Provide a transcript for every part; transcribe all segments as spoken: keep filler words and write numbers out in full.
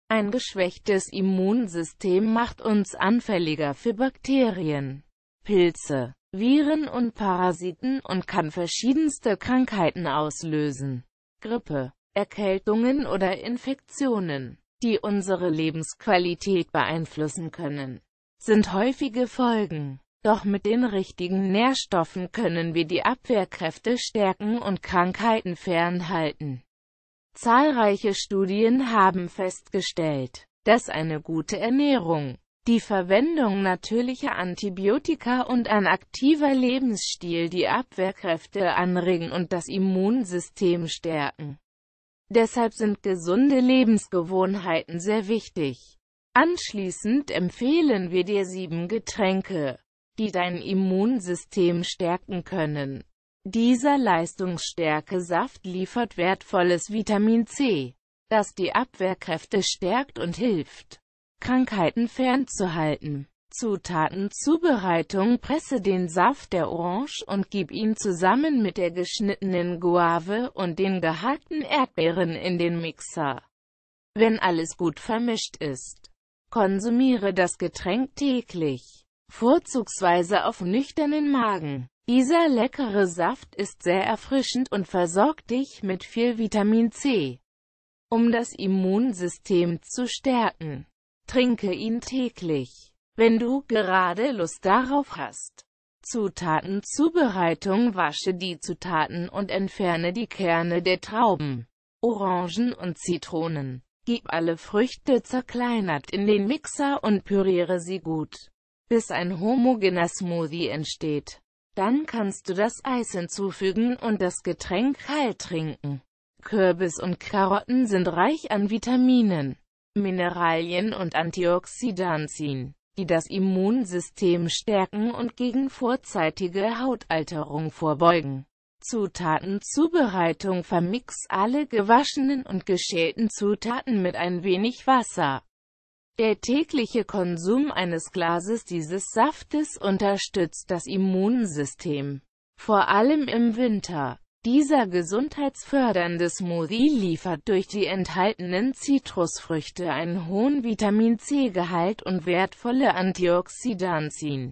Ein geschwächtes Immunsystem macht uns anfälliger für Bakterien, Pilze, Viren und Parasiten und kann verschiedenste Krankheiten auslösen. Grippe, Erkältungen oder Infektionen, die unsere Lebensqualität beeinflussen können, sind häufige Folgen. Doch mit den richtigen Nährstoffen können wir die Abwehrkräfte stärken und Krankheiten fernhalten. Zahlreiche Studien haben festgestellt, dass eine gute Ernährung, die Verwendung natürlicher Antibiotika und ein aktiver Lebensstil die Abwehrkräfte anregen und das Immunsystem stärken. Deshalb sind gesunde Lebensgewohnheiten sehr wichtig. Anschließend empfehlen wir dir sieben Getränke, die dein Immunsystem stärken können. Dieser Leistungsstärke-Saft liefert wertvolles Vitamin C, das die Abwehrkräfte stärkt und hilft, Krankheiten fernzuhalten. Zutaten: Zubereitung: Presse den Saft der Orange und gib ihn zusammen mit der geschnittenen Guave und den gehackten Erdbeeren in den Mixer. Wenn alles gut vermischt ist, konsumiere das Getränk täglich, vorzugsweise auf nüchternen Magen. Dieser leckere Saft ist sehr erfrischend und versorgt dich mit viel Vitamin C. Um das Immunsystem zu stärken, trinke ihn täglich, wenn du gerade Lust darauf hast. Zutaten: Zubereitung: Wasche die Zutaten und entferne die Kerne der Trauben, Orangen und Zitronen. Gib alle Früchte zerkleinert in den Mixer und püriere sie gut, bis ein homogener Smoothie entsteht. Dann kannst du das Eis hinzufügen und das Getränk kalt trinken. Kürbis und Karotten sind reich an Vitaminen, Mineralien und Antioxidantien, die das Immunsystem stärken und gegen vorzeitige Hautalterung vorbeugen. Zutaten: Zubereitung: Vermix alle gewaschenen und geschälten Zutaten mit ein wenig Wasser. Der tägliche Konsum eines Glases dieses Saftes unterstützt das Immunsystem, vor allem im Winter. Dieser gesundheitsfördernde Smoothie liefert durch die enthaltenen Zitrusfrüchte einen hohen Vitamin-C-Gehalt und wertvolle Antioxidantien.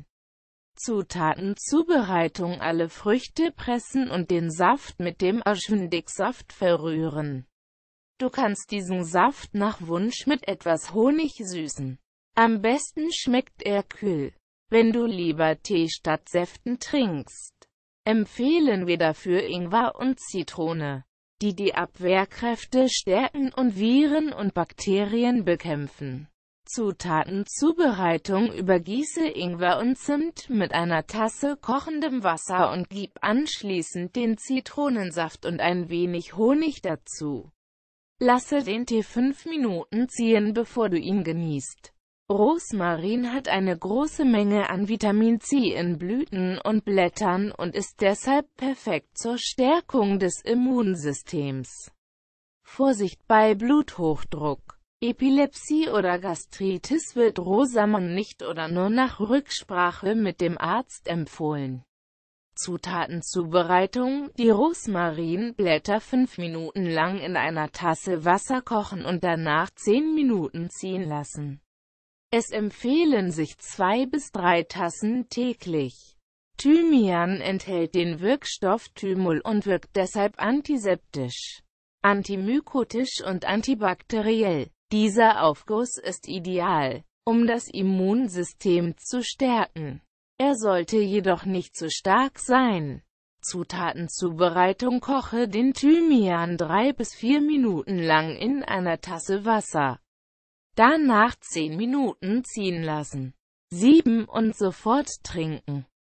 Zutaten: Zubereitung: Alle Früchte pressen und den Saft mit dem Aschendicksaft verrühren. Du kannst diesen Saft nach Wunsch mit etwas Honig süßen. Am besten schmeckt er kühl. Wenn du lieber Tee statt Säften trinkst, empfehlen wir dafür Ingwer und Zitrone, die die Abwehrkräfte stärken und Viren und Bakterien bekämpfen. Zutaten: Zubereitung: Übergieße Ingwer und Zimt mit einer Tasse kochendem Wasser und gib anschließend den Zitronensaft und ein wenig Honig dazu. Lasse den Tee fünf Minuten ziehen, bevor du ihn genießt. Rosmarin hat eine große Menge an Vitamin C in Blüten und Blättern und ist deshalb perfekt zur Stärkung des Immunsystems. Vorsicht bei Bluthochdruck, Epilepsie oder Gastritis wird Rosmarin nicht oder nur nach Rücksprache mit dem Arzt empfohlen. Zutaten: Zubereitung: Die Rosmarinblätter fünf Minuten lang in einer Tasse Wasser kochen und danach zehn Minuten ziehen lassen. Es empfehlen sich zwei bis drei Tassen täglich. Thymian enthält den Wirkstoff Thymol und wirkt deshalb antiseptisch, antimykotisch und antibakteriell. Dieser Aufguss ist ideal, um das Immunsystem zu stärken. Er sollte jedoch nicht zu stark sein. Zutaten: Zubereitung: Koche den Thymian drei bis vier Minuten lang in einer Tasse Wasser. Danach zehn Minuten ziehen lassen. sieben und sofort trinken.